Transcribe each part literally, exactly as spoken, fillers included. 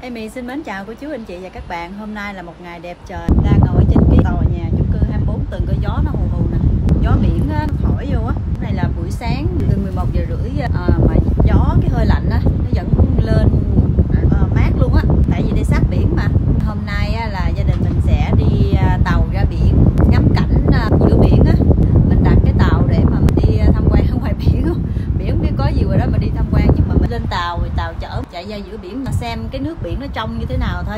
Amy xin mến chào cô chú anh chị và các bạn. Hôm nay là một ngày đẹp trời, đang ngồi trên cái tòa nhà chung cư hai mươi bốn tầng, có gió nó hù hù nè, gió biển á, nó thổi vô á. Này là buổi sáng từ mười một giờ rưỡi à, mà gió cái hơi lạnh á nó vẫn lên à, mát luôn á, tại vì đây sát biển mà. Hôm nay á, là gia đình mình sẽ đi à, tàu ra biển ngắm cảnh à, giữa biển á. Mình đặt cái tàu để mà mình đi tham quan ở ngoài biển á. Biển không biết có gì rồi đó mà đi tham quan, nhưng mà mình lên tàu thì tàu chở chạy ra giữa biển mà xem cái nước biển nó trong như thế nào thôi.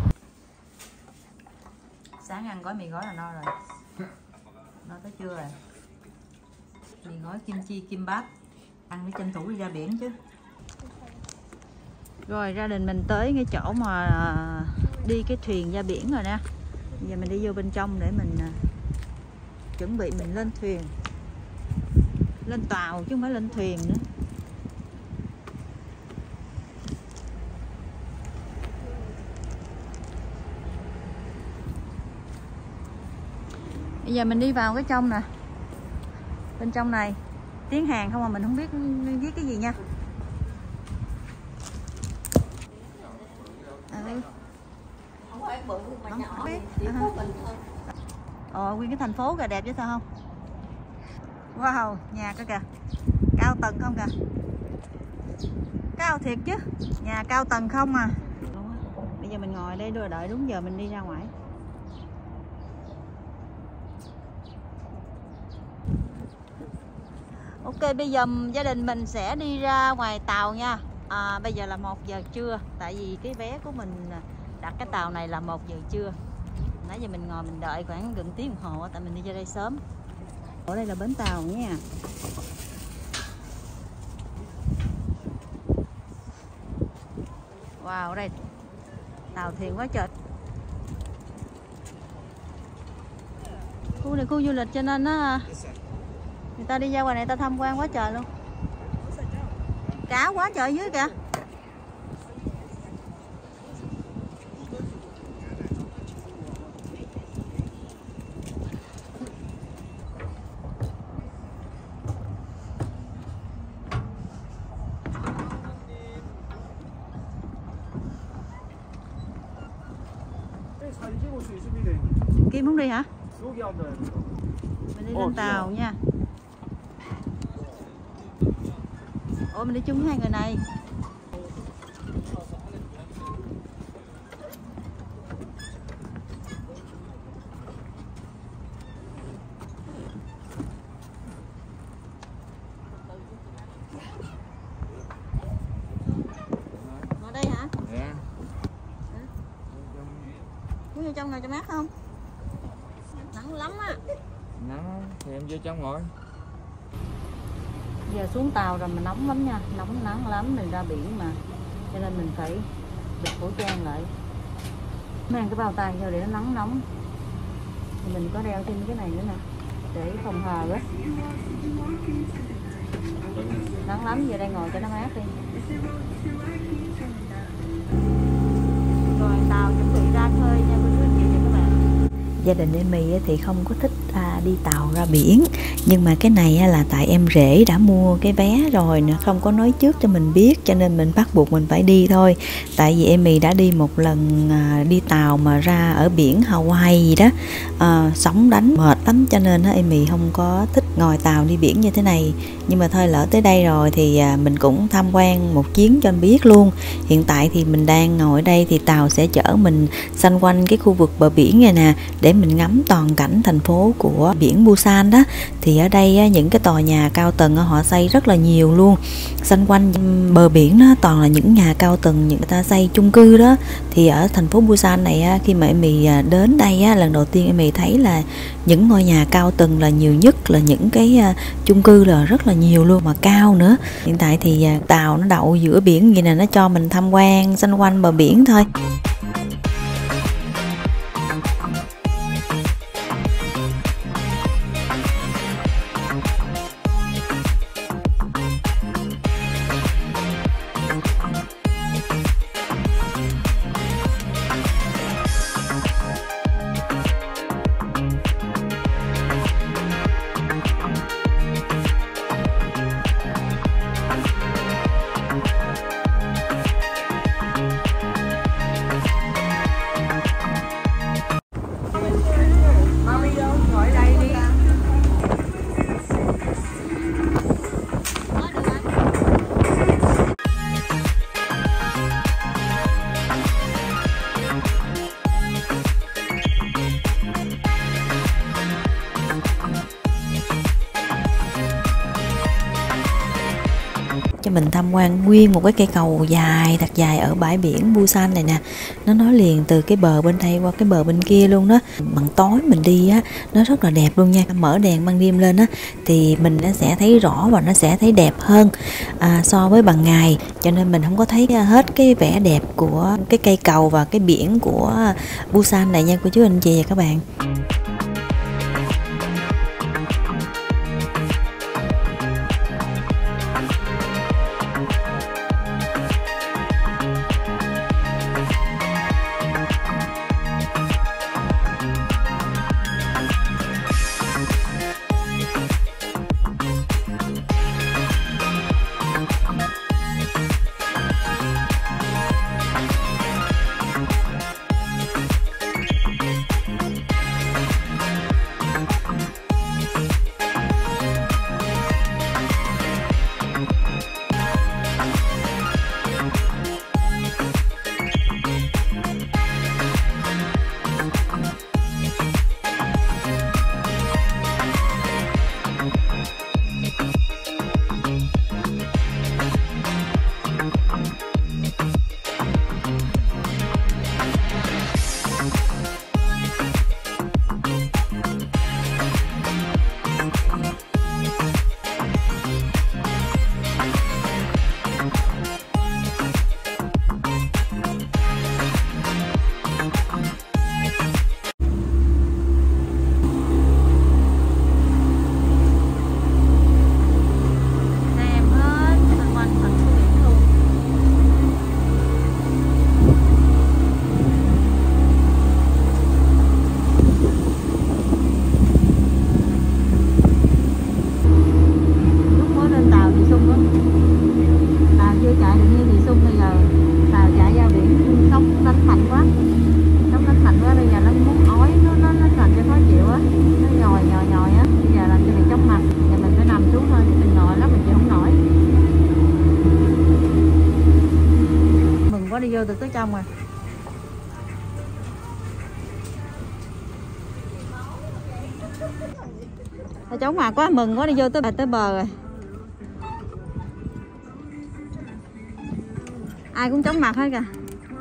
Sáng ăn gói mì gói là no rồi. No tới trưa rồi. Mì gói kim chi kim bắp, ăn để tranh thủ đi ra biển chứ. Rồi gia đình mình tới cái chỗ mà đi cái thuyền ra biển rồi nè. Bây giờ mình đi vô bên trong để mình chuẩn bị mình lên thuyền, lên tàu chứ không phải lên thuyền nữa. Bây giờ mình đi vào cái trong nè. Bên trong này tiếng Hàn không mà mình không biết viết cái gì nha. Ừ. Không phải bự mà nhỏ, chỉ có mình thôi. Ờ, nguyên cái thành phố kìa, đẹp chứ sao không? Wow, nhà cơ kìa, cao tầng không kìa, cao thiệt chứ, nhà cao tầng không à. Bây giờ mình ngồi đây rồi đợi đúng giờ mình đi ra ngoài. Ok, bây giờ gia đình mình sẽ đi ra ngoài tàu nha. À, bây giờ là một giờ trưa, tại vì cái vé của mình đặt cái tàu này là một giờ trưa. Nãy giờ mình ngồi mình đợi khoảng gần tiếng đồng hồ, tại mình đi ra đây sớm. Ở đây là bến tàu nha. Wow, đây tàu thuyền quá trời. Khu này khu du lịch cho nên á, người ta đi ra ngoài này ta tham quan quá trời luôn. Cá quá trời dưới kìa. Kim muốn đi hả? Mình đi lên tàu nha. Ủa mình đi chung với hai người này. Ngồi đây hả? Dạ. Muốn vô trong ngồi cho mát không? Nắng lắm á. Nắng thì em vô trong ngồi. Giờ xuống tàu rồi mà nóng lắm nha, nóng nắng lắm, mình ra biển mà, cho nên mình phải bịt khẩu trang lại, mang cái bao tay vô để nó nắng nóng. Thì mình có đeo thêm cái này nữa nè, để phòng hờ á. Nắng lắm, giờ đây ngồi cho nó mát đi. Rồi tàu chuẩn bị ra khơi nha quý quý chị và các bạn. Gia đình Amy thì không có thích à, đi tàu ra biển, nhưng mà cái này là tại em rể đã mua cái vé rồi nè, không có nói trước cho mình biết, cho nên mình bắt buộc mình phải đi thôi. Tại vì Amy đã đi một lần à, đi tàu mà ra ở biển Hawaii gì đó, à, sóng đánh mệt lắm, cho nên Amy không có thích ngồi tàu đi biển như thế này. Nhưng mà thôi lỡ tới đây rồi thì à, mình cũng tham quan một chuyến cho anh biết luôn. Hiện tại thì mình đang ngồi ở đây thì tàu sẽ chở mình xanh quanh cái khu vực bờ biển này nè, để mình ngắm toàn cảnh thành phố của biển Busan đó. Thì ở đây những cái tòa nhà cao tầng họ xây rất là nhiều luôn, xanh quanh bờ biển đó toàn là những nhà cao tầng, những người ta xây chung cư đó. Thì ở thành phố Busan này khi mà Amy đến đây lần đầu tiên Amy thấy là những ngôi nhà cao tầng là nhiều nhất, là những cái chung cư là rất là nhiều luôn mà cao nữa. Hiện tại thì tàu nó đậu giữa biển vậy nè, nó cho mình tham quan xanh quanh bờ biển thôi. cho mình tham quan nguyên một cái cây cầu dài thật dài ở bãi biển Busan này nè. Nó nối liền từ cái bờ bên đây qua cái bờ bên kia luôn đó. Bằng tối mình đi á, nó rất là đẹp luôn nha. Mở đèn ban đêm lên á thì mình nó sẽ thấy rõ và nó sẽ thấy đẹp hơn à, so với bằng ngày. Cho nên mình không có thấy hết cái vẻ đẹp của cái cây cầu và cái biển của Busan này nha cô chú anh chị và các bạn. Đi vô từ tới trong rồi. Nó chóng mặt quá, mừng quá, đi vô tới tới bờ rồi. Ai cũng chóng mặt hết kìa.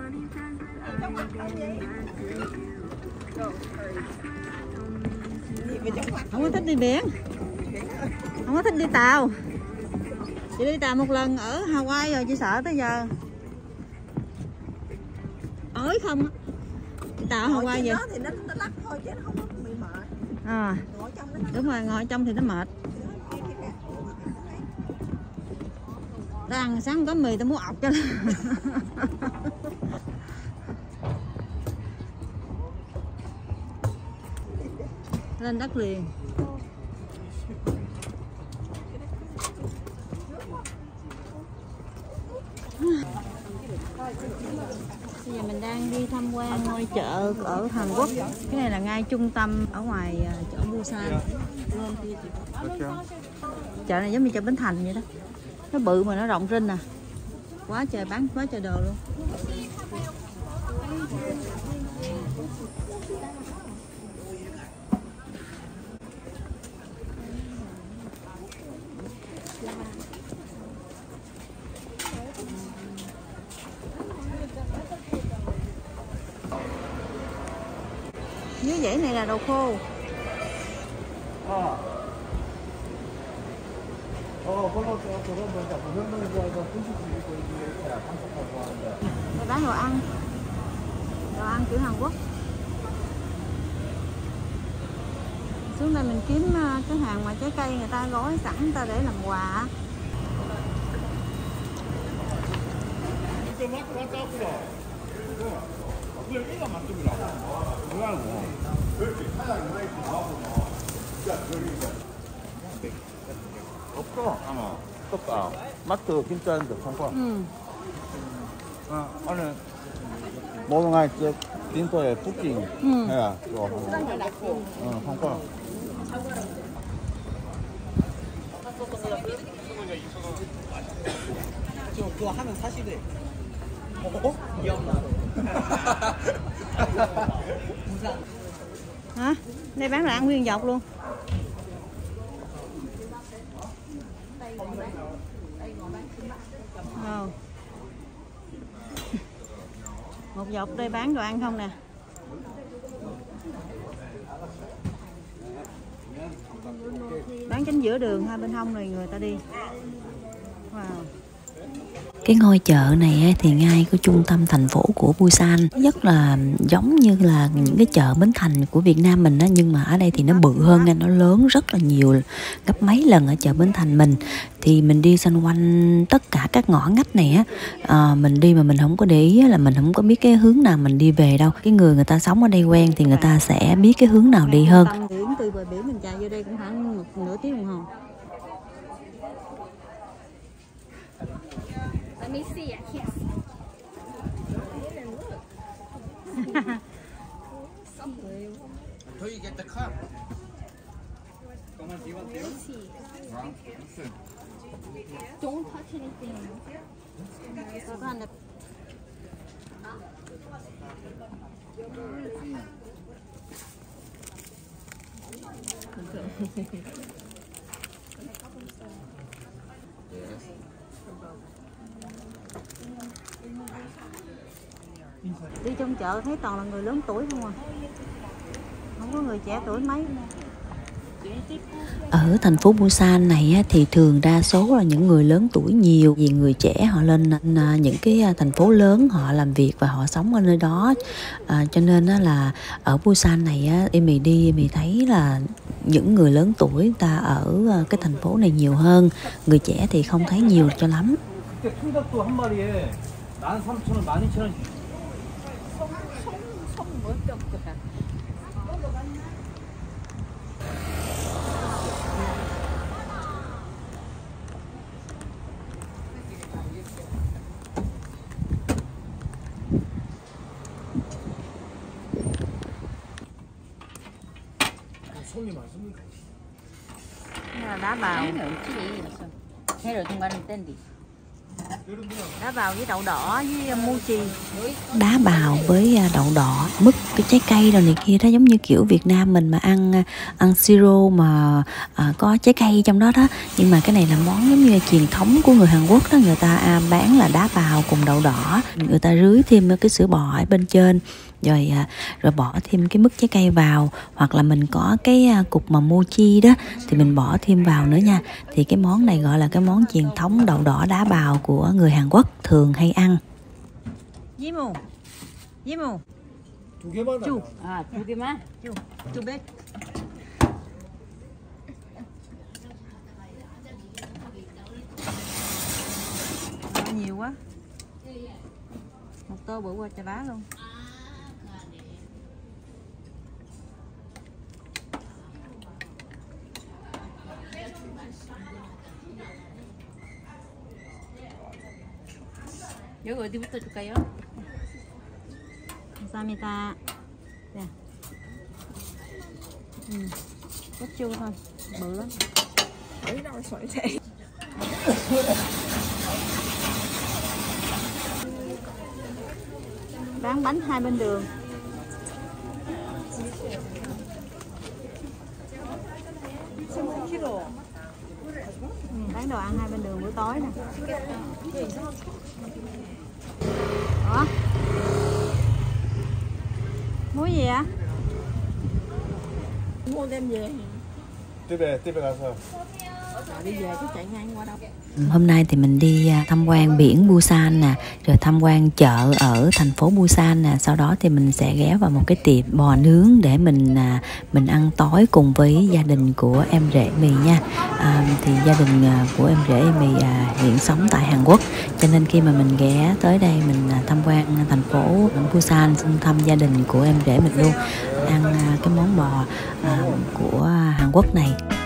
Không có thích đi biển, không có thích đi tàu. Chị đi tàu một lần ở Hawaii rồi, chị sợ tới giờ. Ới không á. Tàu Hawaii vậy. Thì nó, nó lắc thôi chứ nó không có bị mệt. À, ngồi trong nó đúng rồi, ngồi trong thì nó mệt. Ta ăn sáng có mì ta muốn ọc cho. Lên đất liền. Bây giờ mình đang đi tham quan ngôi chợ ở Hàn Quốc. Cái này là ngay trung tâm ở ngoài chỗ Busan. Chợ này giống như chợ Bến Thành vậy đó. Nó bự mà nó rộng rinh nè. Quá trời bán quá trời đồ luôn. Dưới dãy này là đồ khô. Đây bán đồ ăn. Đồ ăn kiểu Hàn Quốc. Xuống đây mình kiếm cái hàng mà trái cây người ta gói sẵn người ta để làm quà. 없어 아마 떴다 마트 김자인데 총과 응. 어 오늘 모든 게 이제 빈도에 부킹 응. 해야 또 어 총과 저 그거 하면 사시대. 어? 기억나. Hả? Đây bán đồ ăn nguyên dọc luôn. Một dọc đây bán đồ ăn không nè. Bán chính giữa đường, hai bên hông rồi người ta đi. Wow. Cái ngôi chợ này thì ngay cái trung tâm thành phố của Busan, rất là giống như là những cái chợ Bến Thành của Việt Nam mình đó, nhưng mà ở đây thì nó bự hơn nha, nó lớn rất là nhiều, gấp mấy lần ở chợ Bến Thành mình. Thì mình đi xung quanh tất cả các ngõ ngách này á, à, mình đi mà mình không có để ý là mình không có biết cái hướng nào mình đi về đâu. Cái người người ta sống ở đây quen thì người ta sẽ biết cái hướng nào đi hơn. Từ bờ biển mình chạy vô đây cũng khoảng một nửa tiếng đồng hồ. Let me see, I can't see. Do you get the cup? Let's see. Don't touch anything. Đi trong chợ thấy toàn là người lớn tuổi không à, không có người trẻ tuổi mấy. Ở thành phố Busan này thì thường đa số là những người lớn tuổi nhiều, vì người trẻ họ lên những cái thành phố lớn họ làm việc và họ sống ở nơi đó, à, cho nên là ở Busan này em mình đi em mình thấy là những người lớn tuổi ta ở cái thành phố này nhiều hơn, người trẻ thì không thấy nhiều cho lắm. Đá bào, đá bào với đậu đỏ với mochi. Đá bào với đậu đỏ, mứt, cái trái cây rồi này kia đó, giống như kiểu Việt Nam mình mà ăn ăn siro mà à, có trái cây trong đó đó. Nhưng mà cái này là món giống như là truyền thống của người Hàn Quốc đó, người ta à, bán là đá bào cùng đậu đỏ, người ta rưới thêm cái sữa bò ở bên trên, rồi rồi bỏ thêm cái mứt trái cây vào, hoặc là mình có cái cục mà mochi đó thì mình bỏ thêm vào nữa nha. Thì cái món này gọi là cái món truyền thống đậu đỏ đá bào của người Hàn Quốc thường hay ăn. Yimu, Yimu, 두 개만. 주, À, chú kia má. 주, 주 백. Nhiều quá. Một tô bự qua chà bá luôn. 여기 어디부터 줄까요? 감사합니다. 네. Ừ. Cốt chu thôi, bự lắm. Bán bánh hai bên đường. Ừ, bán đồ ăn hai bên đường buổi tối nè. Ủa? Muối gì ạ? Mua đem về. 집에 집에 가서. Đi về chứ chạy ngang qua đâu. Hôm nay thì mình đi tham quan biển Busan nè, rồi tham quan chợ ở thành phố Busan nè, sau đó thì mình sẽ ghé vào một cái tiệm bò nướng để mình mình ăn tối cùng với gia đình của em rể mì nha. À, thì gia đình của em rể mì à, hiện sống tại Hàn Quốc, cho nên khi mà mình ghé tới đây mình tham quan thành phố Busan, xin thăm gia đình của em rể mình luôn, ăn cái món bò à, của Hàn Quốc này.